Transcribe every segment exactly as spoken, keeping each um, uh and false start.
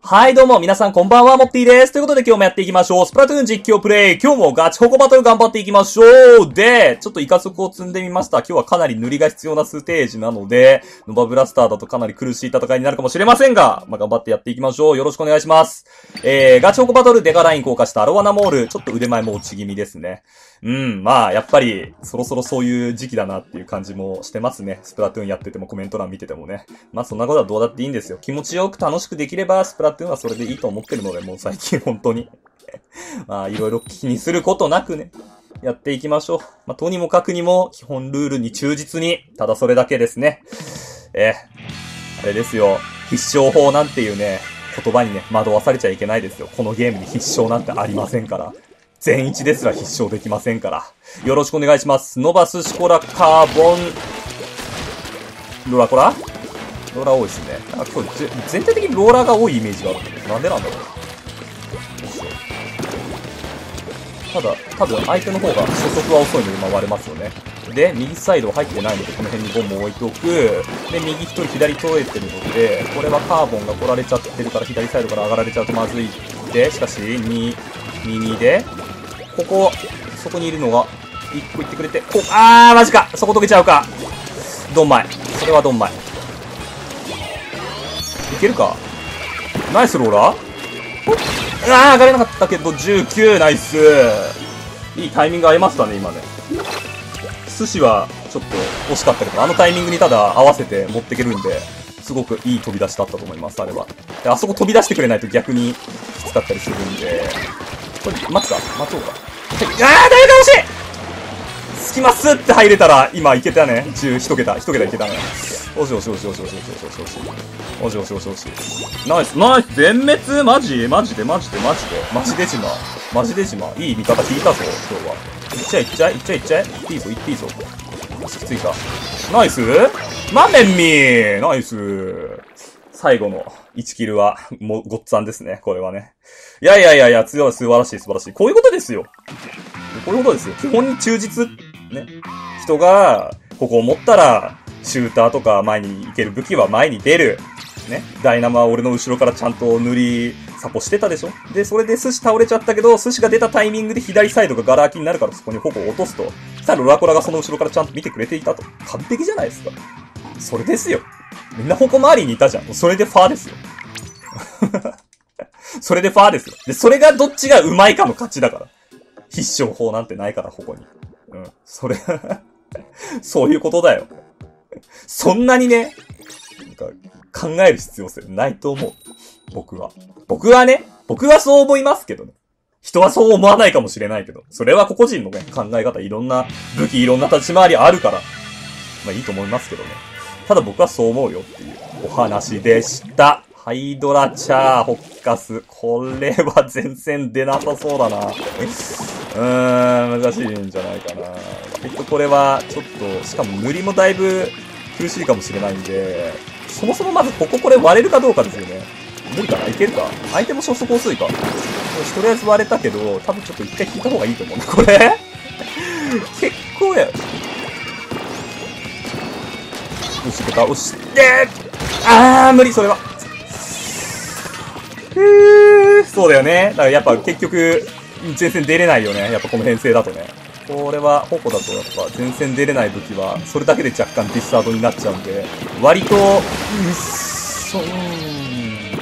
はい、どうも、皆さんこんばんは、モッティです。ということで今日もやっていきましょう。スプラトゥーン実況プレイ。今日もガチホコバトル頑張っていきましょう。で、ちょっとイカ速を積んでみました。今日はかなり塗りが必要なステージなので、ノバブラスターだとかなり苦しい戦いになるかもしれませんが、まあ、頑張ってやっていきましょう。よろしくお願いします。えー、ガチホコバトルデカライン降下したアロワナモール。ちょっと腕前も落ち気味ですね。うん、まあ、やっぱり、そろそろそういう時期だなっていう感じもしてますね。スプラトゥーンやっててもコメント欄見ててもね。まあ、そんなことはどうだっていいんですよ。気持ちよく楽しくできれば、スプラトゥーンはそれでいいと思ってるので、もう最近本当に。まあ、いろいろ気にすることなくね、やっていきましょう。まあ、とにもかくにも、基本ルールに忠実に、ただそれだけですね。え、あれですよ。必勝法なんていうね、言葉にね、惑わされちゃいけないですよ。このゲームに必勝なんてありませんから。全一ですら必勝できませんから。よろしくお願いします。ノバスシコラカーボン、ローラコラローラー多いですね。なんか今日、全体的にローラーが多いイメージがある。なんでなんだろう。ただ、多分相手の方が初速は遅いので回れますよね。で、右サイド入ってないので、この辺にボムを置いておく。で、右一人左取れてるので、これはカーボンが来られちゃってるから、左サイドから上がられちゃうとまずい。で、しかし、に、に、にで、ここ、そこにいるのが、一個行ってくれて、こ、あー、マジかそこ溶けちゃうかドンマイ。それはドンマイ。いけるかナイスローラーあー、上がれなかったけど、じゅうきゅう、ナイスいいタイミング合いましたね、今ね。寿司は、ちょっと惜しかったけど、あのタイミングにただ合わせて持っていけるんで、すごくいい飛び出しだったと思います、あれは。で、あそこ飛び出してくれないと逆にきつかったりするんで、これ、待つか待とうか。はい、あー、だいぶ惜しい隙間スッって入れたら、今いけたね。じゅういち桁、いち桁いけたね。おしおしおしおしおしおしおしおしおしおしおしおしナイス、ナイス全滅マジマジでマジでマジでマジでじま。マジでじま。いい味方引いたぞ、今日は。いっちゃえいっちゃえいっちゃえいっちゃえいっていいぞ、いっていいぞ。きついか。ナイスマメンミーナイス最後のいちキルは、もう、ごっつぁんですね、これはね。いやいやいやいや、強い、素晴らしい、素晴らしい。こういうことですよ。こういうことですよ。基本に忠実。ね。人が、ここを持ったら、シューターとか前に行ける武器は前に出る。ね。ダイナマは俺の後ろからちゃんと塗り、サポしてたでしょで、それで寿司倒れちゃったけど、寿司が出たタイミングで左サイドがガラ空きになるからそこに矛を落とすと。さあ、ロラコラがその後ろからちゃんと見てくれていたと。完璧じゃないですか。それですよ。みんな矛周りにいたじゃん。それでファーですよ。それでファーですよ。で、それがどっちが上手いかの勝ちだから。必勝法なんてないから、ここに。うん。それ、そういうことだよ。そんなにね、なんか考える必要性ないと思う。僕は。僕はね、僕はそう思いますけどね。人はそう思わないかもしれないけど、それは個々人のね、考え方、いろんな武器、いろんな立ち回りあるから、まあいいと思いますけどね。ただ僕はそう思うよっていうお話でした。ハイドラチャー、ホッカス。これは全然出なさそうだな。うーん、難しいんじゃないかな。きっとこれは、ちょっと、しかも塗りもだいぶ苦しいかもしれないんで、そもそもまずこここれ割れるかどうかですよね。無理かないけるか相手も初速遅いか。よし、とりあえず割れたけど、多分ちょっと一回引いた方がいいと思うな、これ結構や。押してた、押して、あー、無理、それは。ふー、そうだよね。だからやっぱ結局、前線出れないよね。やっぱこの編成だとね。これは、矛だとやっぱ前線出れない武器は、それだけで若干ディスタードになっちゃうんで、割と、うっそーん。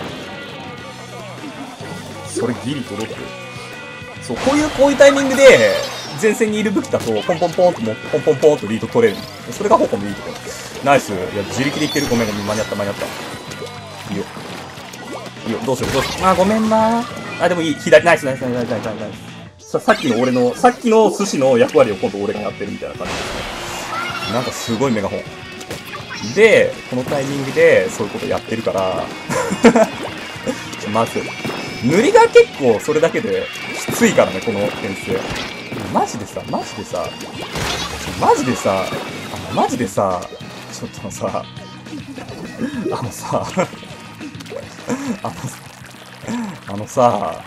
それギリ届く。そう、こういう、こういうタイミングで、前線にいる武器だと、ポンポンポンと持って、ポンポンポンとリード取れる。それが矛のいいところ。ナイス。いや、自力でいける。ごめんごめん。間に合った、間に合った。いいよ。いいよ。どうしよう、どうしよう。あー、ごめんなー。あ、でもいい。左、ナイス、ナイス、ナイス、ナイス、ナイス、ナイス。さ、さっきの俺の、さっきの寿司の役割を今度俺がやってるみたいな感じですね。なんかすごいメガホン。で、このタイミングで、そういうことやってるから、まず、塗りが結構それだけできついからね、この編成。マジでさ、マジでさ、マジでさ、あの、マジでさ、ちょっとさ、あのさ、あのさ、あのさ、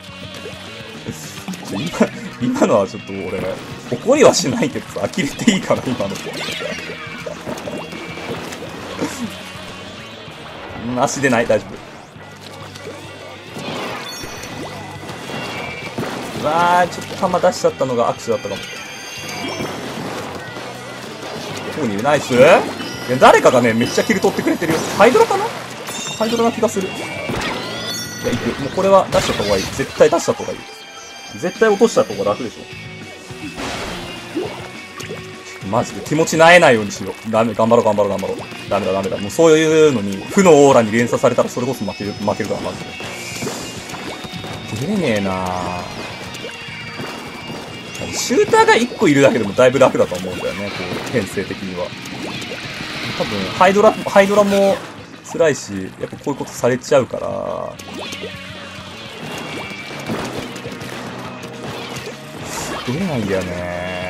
今、今のはちょっと俺、怒りはしないけどさ、呆れていいかな、今の子。足出ない、大丈夫。 うわー、ちょっと弾出しちゃったのが握手だったかも。ここにいる。ナイス。いや、誰かがね、めっちゃキル取ってくれてるよ。ハイドラかな？ハイドラな気がする。いや、いく。もうこれは出しちゃった方がいい。絶対出しちゃった方がいい。絶対落とした方が楽でしょ。マジで気持ちなえないようにしよう。ダメ、頑張ろう頑張ろう頑張ろう。ダメだダメだ。もうそういうのに、負のオーラに連鎖されたらそれこそ負ける、負けるから、マジで。出れねえなぁ。シューターがいっこいるだけでもだいぶ楽だと思うんだよね、こう、編成的には。多分、ハイドラ、ハイドラも辛いし、やっぱこういうことされちゃうから、出れないんだよね。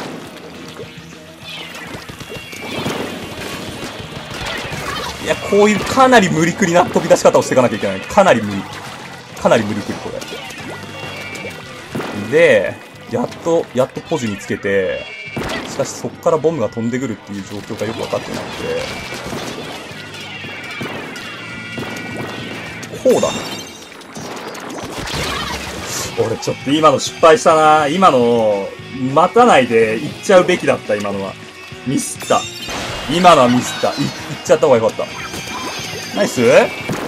いや、こういうかなり無理くりな飛び出し方をしていかなきゃいけない。かなり無理。かなり無理くり、これ。で、やっと、やっとポジにつけて、しかしそっからボムが飛んでくるっていう状況がよくわかってなくて。こうだ。俺ちょっと今の失敗したな。今の、待たないで行っちゃうべきだった、今のは。ミスった。今のはミスった。い、行っちゃった方がよかった。ナイス？はっ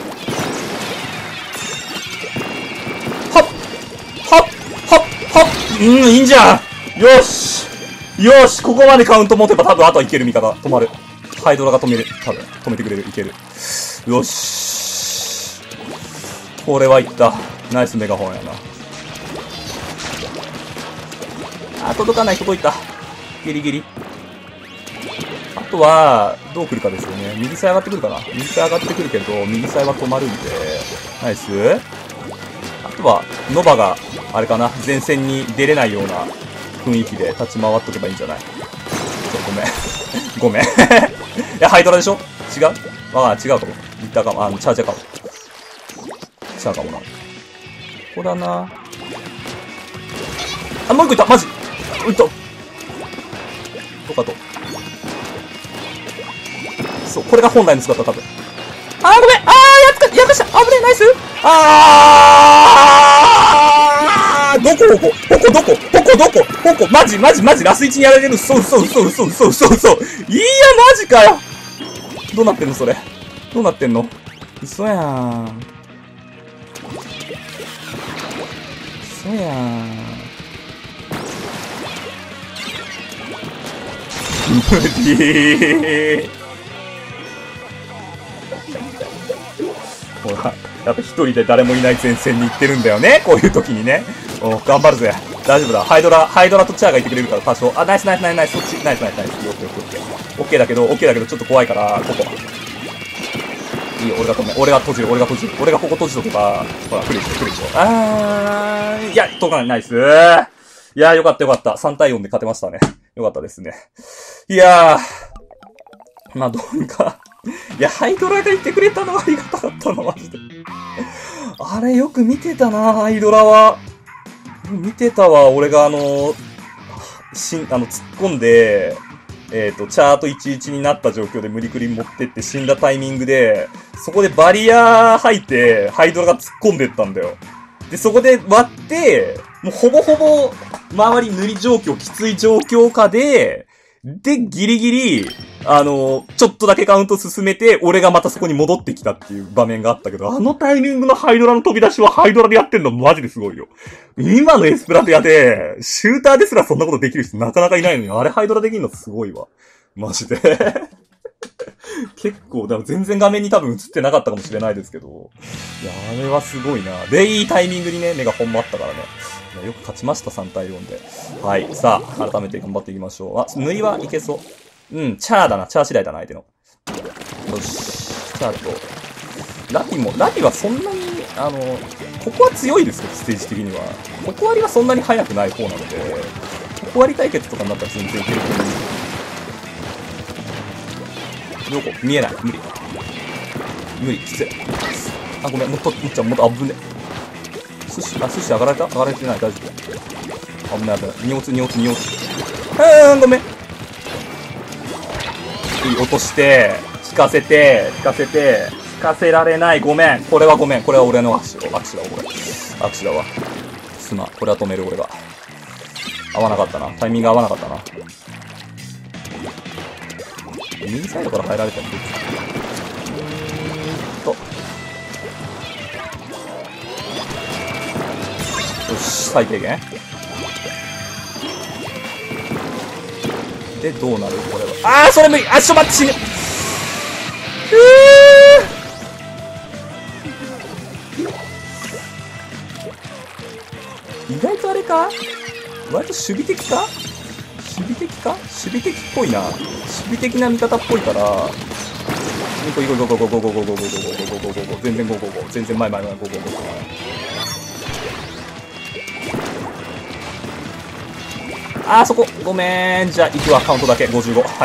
はっはっはっうん、いいんじゃん。よしよし、ここまでカウント持てば多分あとはいける。味方。止まる。ハイドラが止める。多分、止めてくれる。いける。よし。これはいった。ナイスメガホンやな。あ、届かない、届いた。ギリギリ。あとは、どう来るかですよね。右サイ上がってくるかな。右サイ上がってくるけど、右サイは止まるんで、ナイス。あとは、ノバが、あれかな、前線に出れないような雰囲気で立ち回っとけばいいんじゃない？ちょ、ごめん。ごめん。いや、ハイドラでしょ？違う？ああ、違うかも。言ったかも。あの、チャージャーかも。違うかもな。ここだな。あ、もう一個いったマジうっととかと。そう、これが本来の姿、多分。あー、ごめんあー、やっつか、やっかした、危ねえ、ナイスあーどこどこどこどこどこどこどこマジマジマジラスいちにやられる。嘘嘘嘘嘘嘘嘘嘘。いや、マジかよ。どうなってんのそれ。どうなってんの。嘘やん。嘘やん。無理ほら、やっぱ一人で誰もいない前線に行ってるんだよね。こういう時にね。お頑張るぜ。大丈夫だ。ハイドラ、ハイドラとチャーがいてくれるから多少。あ、ナイスナイスナイスナイス。そっち、ナイスナイスナイス。オッケーオッケーオッケー。オッケーだけど、オッケーだけどちょっと怖いから、ここ。いいよ、俺が止め、俺が閉じる、俺が閉じる。俺がここ閉じとけば、ほら、来るでしょ、来るでしょ。あー、いや、届かない、ナイスー。いやー、よかったよかった。さんたいよんで勝てましたね。よかったですね。いやー、まあ、どうにか。いや、ハイドラがいてくれたのはありがたかったな、マジで。あれ、よく見てたな、ハイドラは。見てたわ、俺があの、しん、あの、突っ込んで、えっと、チャートいちいちになった状況で無理くり持ってって死んだタイミングで、そこでバリア吐いて、ハイドラが突っ込んでったんだよ。で、そこで割って、もうほぼほぼ、周り塗り状況、きつい状況下で、で、ギリギリ、あの、ちょっとだけカウント進めて、俺がまたそこに戻ってきたっていう場面があったけど、あのタイミングのハイドラの飛び出しはハイドラでやってんのマジですごいよ。今のエスプラテアで、シューターですらそんなことできる人なかなかいないのに、あれハイドラできるのすごいわ。マジで。結構、だから全然画面に多分映ってなかったかもしれないですけど、いや、あれはすごいな。で、いいタイミングにね、目が本もあったからね。よく勝ちました、さんたいよんで。はい。さあ、改めて頑張っていきましょう。あ、縫いはいけそう。うん、チャーだな。チャー次第だな、相手の。よし。チャーと。ラピも、ラピはそんなに、あの、ここは強いですよ、ステージ的には。ここ割りはそんなに速くない方なので、ここ割り対決とかになったら全然いけると思う。どこ見えない。無理。無理。きつい。あ、ごめん。もっと、もっちゃん、もっと危ね。寿司、あ、寿司上がられた上がられてない。大丈夫。危ない危ない。荷物、荷物、荷物。うーん、ごめん。いい、落として、引かせて、引かせて、引かせられない。ごめん。これはごめん。これは俺の握手。握手だ、これ。握手だわ。 すまん。これは止める、俺が。合わなかったな。タイミング合わなかったな。右サイドから入られたらどっちうーんと。よし、最低限。で、どうなるこれは。あー、それ無理。あ、ちょっと待って、死ぬ。意外とあれか割と守備的か守備的か守備的っぽいな。守備的な味方っぽいから、ゴーゴーゴーゴーゴーゴーゴーゴーゴーゴーゴーゴーゴーゴーゴー全然ゴーゴーゴー全然前前前ゴーゴーゴーゴーあーそこごめん。じゃあ行くわ。カウントだけごじゅうご。はい。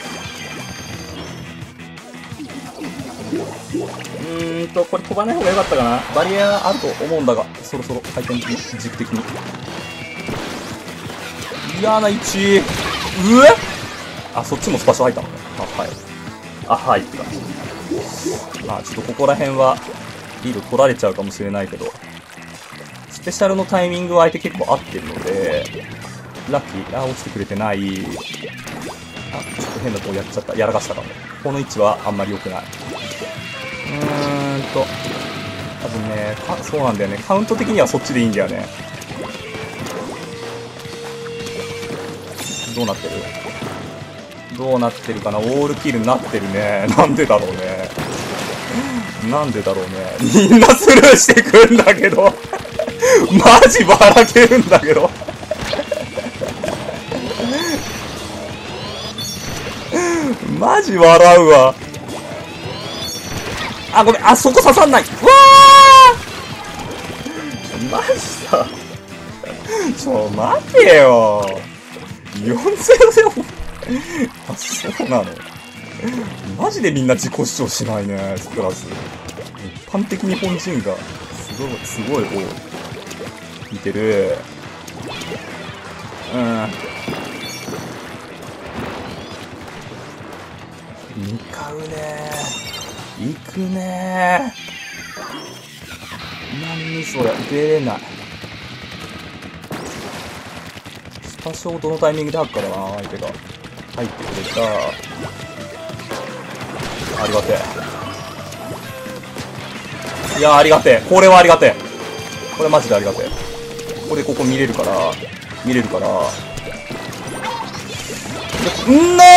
うーんとこれ飛ばない方が良かったかな。バリアあると思うんだが、そろそろ回転的に軸的に嫌な位置。うえあ、そっちもスパッシュ入ったのね。あ、はい。あ、はいって感じ。まあ、ちょっとここら辺は、リード取られちゃうかもしれないけど、スペシャルのタイミングは相手結構合ってるので、ラッキー。あ、落ちてくれてない。あ、ちょっと変なとこやっちゃった。やらかしたかも。この位置はあんまり良くない。うーんと、多分ね、そうなんだよね。カウント的にはそっちでいいんだよね。どうなってるどうなってるかな。オールキルになってるね。なんでだろうね。なんでだろうね。みんなスルーしてくんだけど。マジばらけるんだけど。マジ笑うわ。あ、ごめん。あ、そこ刺さんない。わーマジさ。ちょ、待てよ。よんゼロゼロ。あ、そうなの。マジでみんな自己主張しないね、スプラス。一般的に日本人が、すごい、すごい、こう、見てる。うん。向かうねー。行くねー。何それ、出れない。多少どのタイミングで吐くからな、相手が。入ってくれた。ありがてえ。いやー、ありがてえ。これはありがてえ。これマジでありがてえ。これここ見れるから、見れるから。んな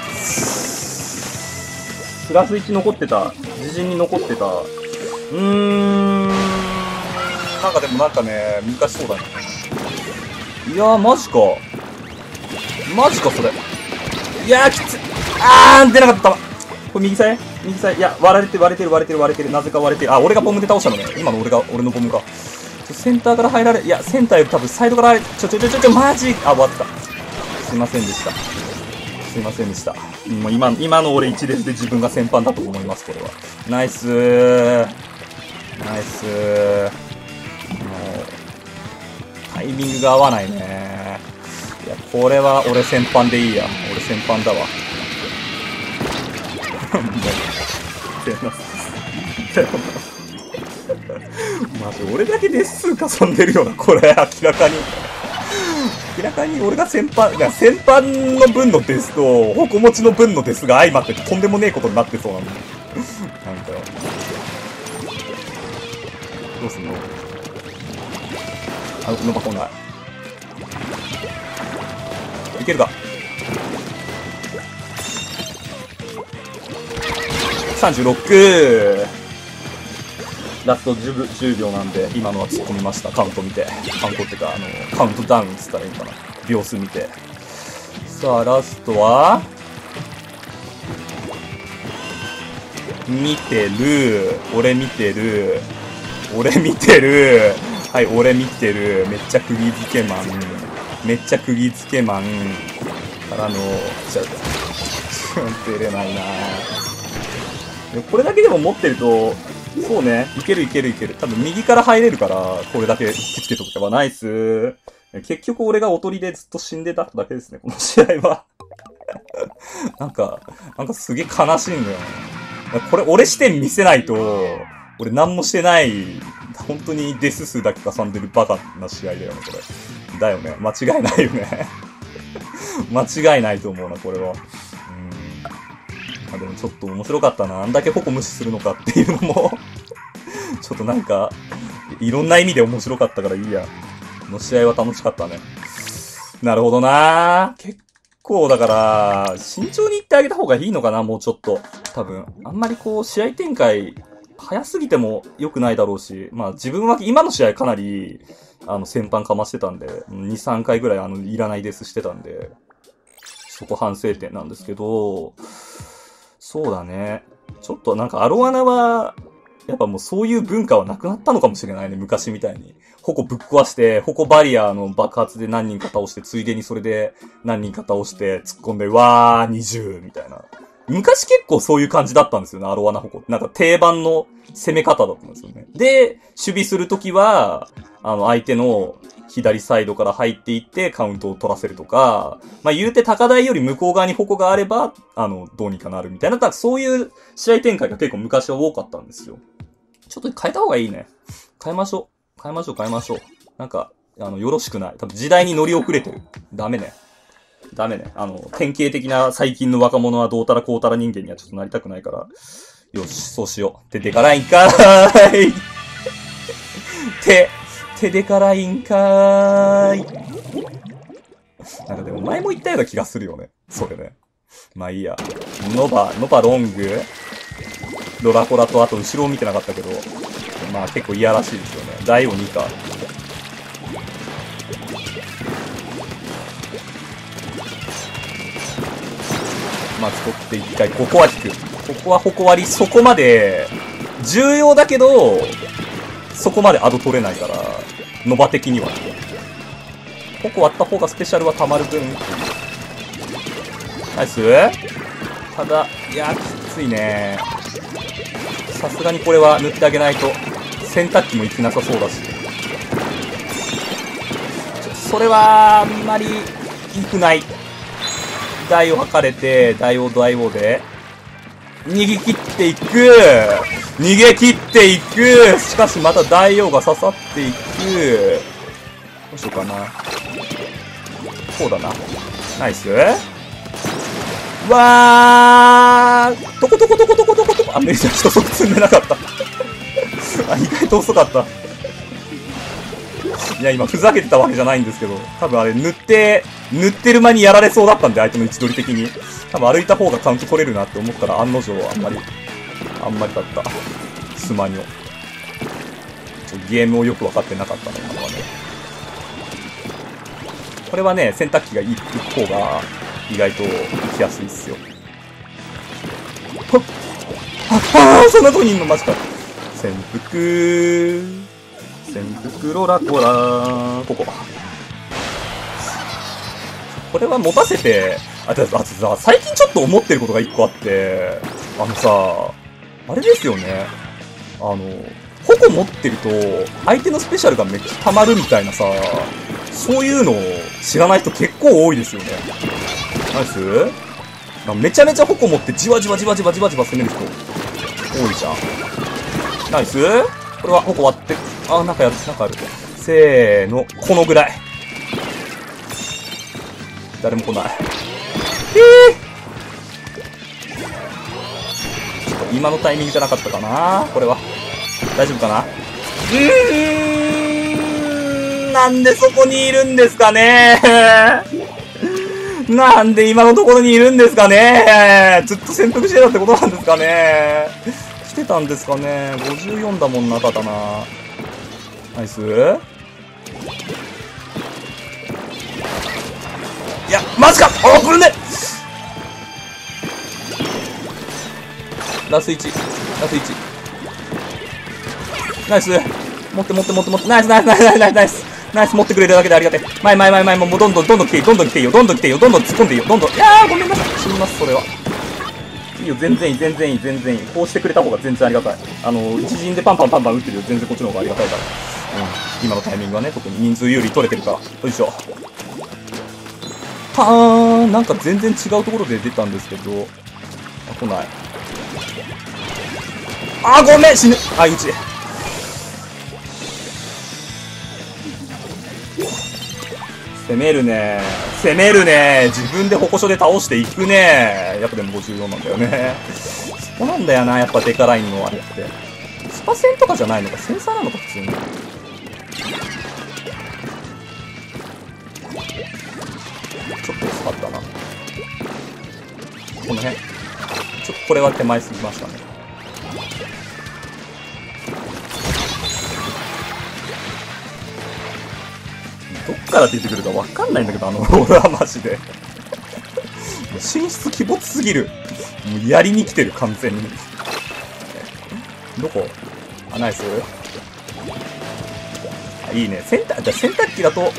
プラスいち残ってた。自陣に残ってた。うーん。なんかでもなんかね、難しそうだね。いやー、マジか。マジか、それ。いやー、きつい。あー、出なかったわ。これ右サイ右サイいや、割られてる、割れてる、割れてる、割れてる。なぜか割れてる。あ、俺がボムで倒したのね。今の俺が、俺のボムか。ちょ、センターから入られ、いや、センターより多分サイドから入れ、ちょちょちょちょちょ、マジあ、終わった。すいませんでした。すいませんでした。もう今、今の俺いち列で自分が先般だと思います、これは。ナイスー。ナイスー。もう、タイミングが合わないね。いや、これは俺先般でいいや。俺先般だわ。もう、手なす。手なす。マジ、俺だけデス数かさんでるよな、これ、明らかに。明らかに俺が先般、いや、先般の分のデスと、矛持ちの分のデスが相まってとんでもねえことになってそうなの。なんか、どうすんのあ、のばこない。いけるかさんじゅうろく。ラストじゅう、じゅうびょうなんで、今のは突っ込みました。カウント見て。カウントってか、あの、カウントダウンっつったらいいかな。秒数見て。さあ、ラストは、見てる。俺見てる。俺見てる。はい、俺見てる。めっちゃ釘付けマン。めっちゃ釘付けマン。からの、ちゃう。出れないなぁ。これだけでも持ってると、そうね。いけるいけるいける。多分右から入れるから、これだけ引きつけとけば。ナイス。結局俺がおとりでずっと死んでただけですね、この試合は。なんか、なんかすげえ悲しいんだよね。これ俺視点見せないと、俺何もしてない本当にデス数だけかさんでるバカな試合だよね、これ。だよね。間違いないよね。間違いないと思うな、これは。うん。まあでもちょっと面白かったな。あんだけ矛無視するのかっていうのも、ちょっとなんか、いろんな意味で面白かったからいいや。この試合は楽しかったね。なるほどな。結構だから、慎重に言ってあげた方がいいのかな、もうちょっと。多分。あんまりこう、試合展開、早すぎても良くないだろうし、まあ自分は今の試合かなり、あの、先般かましてたんで、に、さんかいぐらいあの、いらないデスしてたんで、そこ反省点なんですけど、そうだね。ちょっとなんかアロアナは、やっぱもうそういう文化はなくなったのかもしれないね、昔みたいに。矛ぶっ壊して、矛バリアの爆発で何人か倒して、ついでにそれで何人か倒して、突っ込んで、わー、にじゅうみたいな。昔結構そういう感じだったんですよね、アロワナ矛。なんか定番の攻め方だったんですよね。で、守備するときは、あの、相手の左サイドから入っていってカウントを取らせるとか、まあ言うて高台より向こう側に矛があれば、あの、どうにかなるみたいな、そういう試合展開が結構昔は多かったんですよ。ちょっと変えた方がいいね。変えましょう。変えましょう、変えましょう。なんか、あの、よろしくない。多分時代に乗り遅れてる。ダメね。ダメね。あの、典型的な最近の若者はどうたらこうたら人間にはちょっとなりたくないから。よし、そうしよう。手でからいんかーい。手、手でからいんかーい。なんかでも前も言ったような気がするよね。それね。まあいいや。ノバ、ノバロング、ロラコラとあと後ろを見てなかったけど、まあ結構いやらしいですよね。ダイオにか。まず取って一回、ここは引く。ここは矛割り、そこまで、重要だけど、そこまでアド取れないから、ノバ的には。矛割った方がスペシャルは溜まる分。ナイス。ただ、いや、きついね。さすがにこれは塗ってあげないと、洗濯機も行きなさそうだし。それは、あんまり、良くない。台を測れて、台を台をで、逃げ切っていく逃げ切っていくしかしまた大王が刺さっていくどうしようかな。こうだな。ナイス。わートコトコトコトコトコトコあ、めちゃ一足積んでなかった。あ、意外と遅かった。いや、今ふざけてたわけじゃないんですけど、多分あれ塗って、塗ってる間にやられそうだったんで、相手の位置取り的に。多分歩いた方がカウント取れるなって思ったら案の定あんまり、あんまりだった。スマニョ。ゲームをよくわかってなかったね、これはね。これはね、洗濯機が行く方が意外と行きやすいっすよ。はっああそんなとこにいんのマジか。潜伏潜伏ロラコラーここ。これは持たせて、あ、だってさ、最近ちょっと思ってることが一個あって、あのさ、あれですよね。あの、矛持ってると、相手のスペシャルがめっちゃ溜まるみたいなさ、そういうのを知らない人結構多いですよね。ナイス？めちゃめちゃ矛持ってじわじわじわじわじわじわ攻める人多いじゃん。ナイス？これは矛割って、あ、なんかやる、なんかある。せーの、このぐらい。誰も来ない。えー、ちょっと今のタイミングじゃなかったかなこれは。大丈夫かなうーん、なんでそこにいるんですかねなんで今のところにいるんですかねずっと潜伏してたってことなんですかね来てたんですかねごじゅうよんだもんな、ただな。ナイス。いや、マジかあ、これねラスいち。ラスいち。ナイス。持って持って持って持って。ナイスナイスナイスナイスナイスナイス。ナイス持ってくれるだけでありがてえ。前前前前もうどんどんどんどん来ていい。どんどん来ていいよ。どんどん来ていいよ。どんどん突っ込んでいいよ。どんどん。いやーごめんなさい。死にます、それは。いいよ、全然いい、全然いい、全然いい。こうしてくれた方が全然ありがたい。あの、一陣でパンパンパンパン打ってるよ。全然こっちの方がありがたいから。うん。今のタイミングはね、特に人数有利取れてるから。よいしょ。はーん、なんか全然違うところで出たんですけど。あ、来ない。あ、ごめん死ぬあ、うち。 攻めるね。攻めるね。自分で矛所で倒していくね。やっぱでもごじゅうよんなんだよね。そこなんだよな、やっぱデカラインのあれって。スパ戦とかじゃないのか、センサーなのか、普通に。ちょっと薄かったな。この辺。ちょっとこれは手前すぎましたね。どっから出てくるかわかんないんだけど、あのローラーマジで。進出鬼没すぎる。もうやりに来てる、完全に。どこ？あ、ナイス。あ、いいね。洗濯、じゃ洗濯機だと、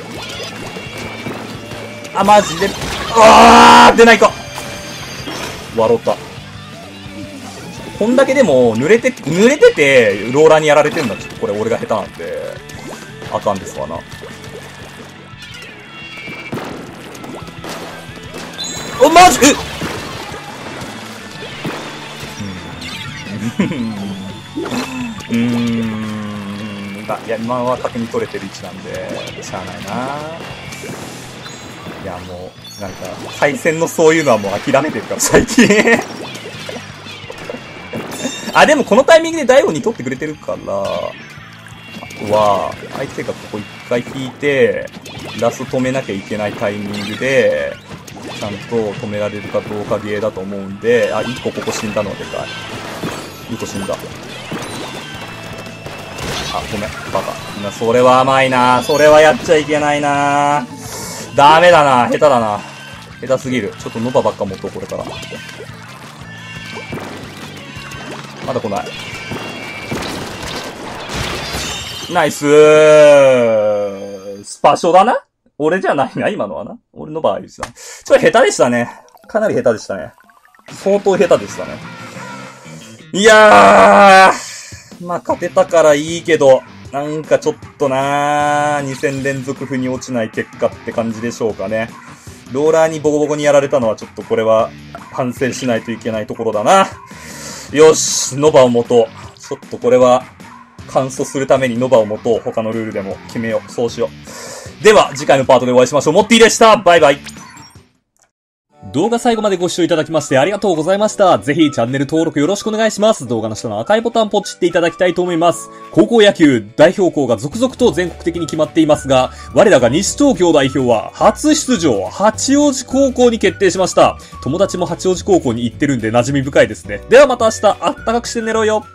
あ、マジで、あー出ないか笑った。こんだけでも、濡れて、濡れてて、ローラーにやられてんだ。ちょっとこれ俺が下手なんで、あかんですわな。お、マジえっうーん。いや、今は確認取れてる位置なんで、しゃあないな。いや、もう、なんか、対戦のそういうのはもう諦めてるから、最近。あ、でもこのタイミングで大悟に取ってくれてるから、あとは、相手がここ一回引いて、ラスト止めなきゃいけないタイミングで、ちゃんと止められるかどうかゲーだと思うんで、あ、一個ここ死んだのはでかい。一個死んだ。あ、ごめん、バカ。それは甘いな。それはやっちゃいけないな。ダメだな。下手だな。下手すぎる。ちょっとノバばっか持っとう、これから。まだ来ない。ナイスー。スパショだな。俺じゃないな、今のはな。俺の場合ですな。ちょっと下手でしたね。かなり下手でしたね。相当下手でしたね。いやー、まあ勝てたからいいけど、なんかちょっとなー、に戦連続負に落ちない結果って感じでしょうかね。ローラーにボコボコにやられたのはちょっとこれは反省しないといけないところだな。よし、ノバを持とう。ちょっとこれは、完走するためにノバを持とう。他のルールでも決めよう。そうしよう。では、次回のパートでお会いしましょう。モッティでした。バイバイ。動画最後までご視聴いただきましてありがとうございました。ぜひチャンネル登録よろしくお願いします。動画の下の赤いボタンポチっていただきたいと思います。高校野球代表校が続々と全国的に決まっていますが、我らが西東京代表は初出場、八王子高校に決定しました。友達も八王子高校に行ってるんで馴染み深いですね。ではまた明日、あったかくして寝ろよ。